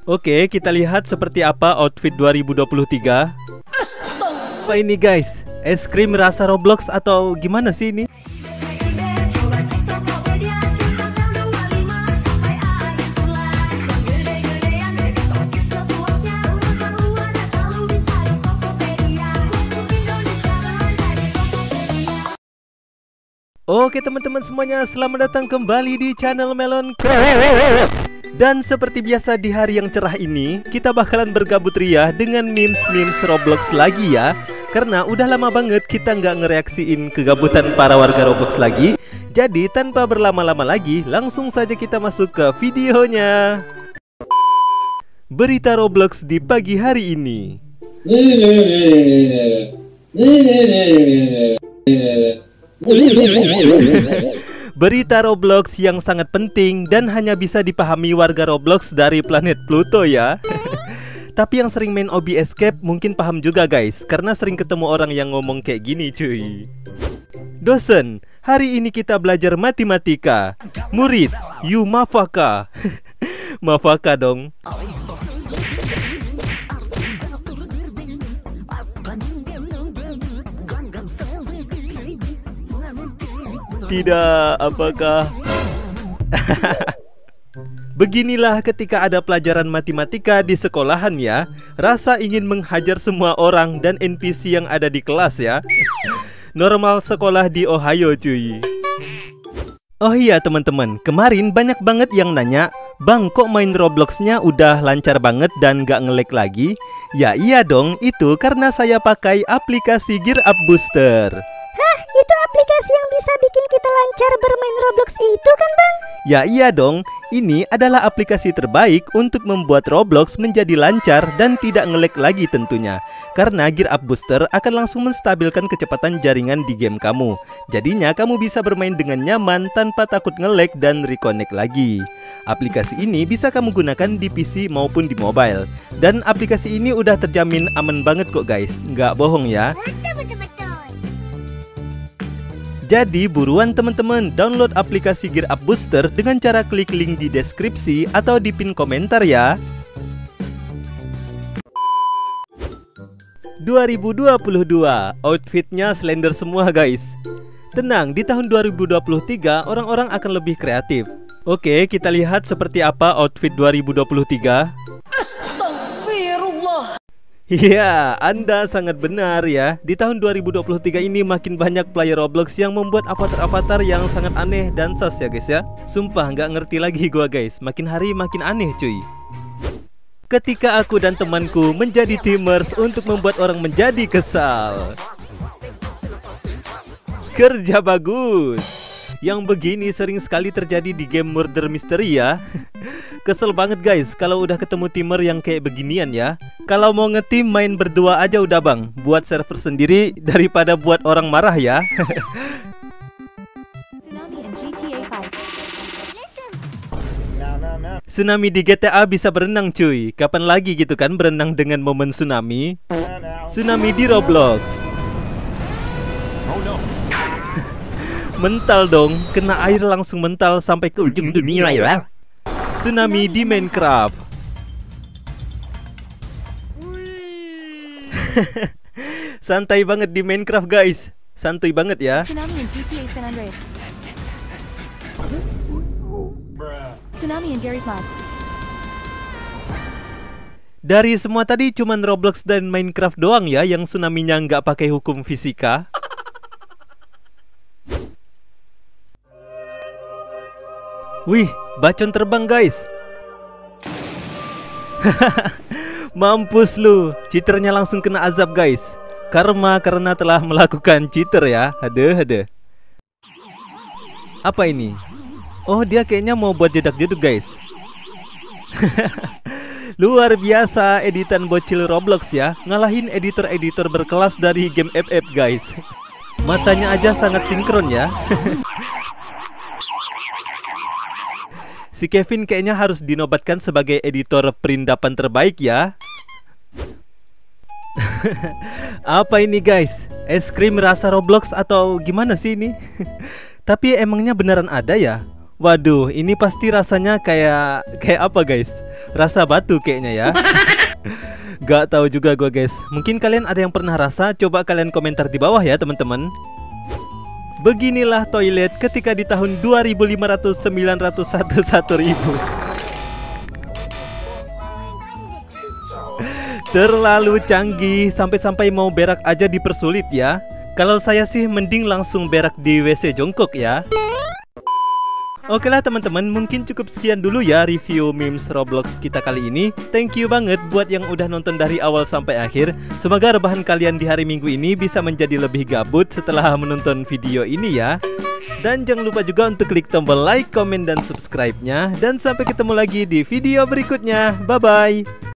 Oke, kita lihat seperti apa outfit 2023. Apa ini guys? Es krim rasa Roblox atau gimana sih ini? Oke teman-teman semuanya, selamat datang kembali di channel Melon. Dan seperti biasa di hari yang cerah ini, kita bakalan bergabut ria dengan memes Roblox lagi ya. Karena udah lama banget kita nggak ngereaksiin kegabutan para warga Roblox lagi. Jadi tanpa berlama-lama lagi, langsung saja kita masuk ke videonya. Berita Roblox di pagi hari ini. Berita Roblox yang sangat penting dan hanya bisa dipahami warga Roblox dari planet Pluto ya. Tapi yang sering main Obi Escape mungkin paham juga guys, karena sering ketemu orang yang ngomong kayak gini cuy. Dosen, hari ini kita belajar matematika. Murid, you mafaka. Mafaka dong. Tidak, apakah? Beginilah ketika ada pelajaran matematika di sekolahan ya. Rasa ingin menghajar semua orang dan NPC yang ada di kelas ya. Normal sekolah di Ohio cuy. Oh iya teman-teman, kemarin banyak banget yang nanya, Bang kok main Robloxnya udah lancar banget dan gak nge-lag lagi? Ya iya dong, itu karena saya pakai aplikasi Gear Up Booster. Hah, itu aplikasi yang bisa bikin kita lancar bermain Roblox itu kan bang? Ya iya dong, ini adalah aplikasi terbaik untuk membuat Roblox menjadi lancar dan tidak nge-lag lagi tentunya. Karena Gear Up Booster akan langsung menstabilkan kecepatan jaringan di game kamu. Jadinya kamu bisa bermain dengan nyaman tanpa takut nge-lag dan reconnect lagi. Aplikasi ini bisa kamu gunakan di PC maupun di mobile. Dan aplikasi ini udah terjamin aman banget kok guys, nggak bohong ya. Jadi buruan teman-teman download aplikasi Gear Up Booster dengan cara klik link di deskripsi atau di pin komentar ya. 2022 outfitnya slender semua guys. Tenang, di tahun 2023 orang-orang akan lebih kreatif. Oke, kita lihat seperti apa outfit 2023. Astagfirullah. Iya, Anda sangat benar ya. Di tahun 2023 ini makin banyak player Roblox yang membuat avatar-avatar yang sangat aneh dan sas ya guys ya. Sumpah nggak ngerti lagi gua guys, makin hari makin aneh cuy. Ketika aku dan temanku menjadi teamers untuk membuat orang menjadi kesal. Kerja bagus. Yang begini sering sekali terjadi di game Murder Mystery ya. Kesel banget guys kalau udah ketemu teamer yang kayak beginian ya. Kalau mau ngetim main berdua aja udah bang. Buat server sendiri daripada buat orang marah ya. Tsunami di GTA bisa berenang cuy. Kapan lagi gitu kan berenang dengan momen tsunami? Tsunami di Roblox. Mental dong, kena air langsung mental sampai ke ujung dunia ya. Tsunami di Minecraft. Santai banget di Minecraft guys. Santuy banget ya. Tsunami in GTA San Andreas. Tsunami in Garry's Mod. Dari semua tadi cuman Roblox dan Minecraft doang ya yang tsunami-nya nggak pakai hukum fisika. Wih, bacon terbang guys. Mampus lu, cheaternya langsung kena azab guys. Karma karena telah melakukan cheater ya. Aduh. Apa ini? Oh, dia kayaknya mau buat jedak-jeduk guys. Luar biasa editan bocil Roblox ya. Ngalahin editor-editor berkelas dari game FF guys. Matanya aja sangat sinkron ya. Si Kevin kayaknya harus dinobatkan sebagai editor perindapan terbaik ya. Apa ini guys? Es krim rasa Roblox atau gimana sih ini? Tapi emangnya beneran ada ya? Waduh, ini pasti rasanya kayak apa guys? Rasa batu kayaknya ya. Gak tahu juga gue guys. Mungkin kalian ada yang pernah rasa? Coba kalian komentar di bawah ya teman-teman. Beginilah toilet ketika di tahun 2500 901 1000. Terlalu canggih, sampai-sampai mau berak aja dipersulit ya. Kalau saya sih mending langsung berak di WC jongkok ya. Oke lah teman-teman, mungkin cukup sekian dulu ya review memes Roblox kita kali ini. Thank you banget buat yang udah nonton dari awal sampai akhir. Semoga rebahan kalian di hari Minggu ini bisa menjadi lebih gabut setelah menonton video ini ya. Dan jangan lupa juga untuk klik tombol like, komen, dan subscribe-nya. Dan sampai ketemu lagi di video berikutnya. Bye-bye.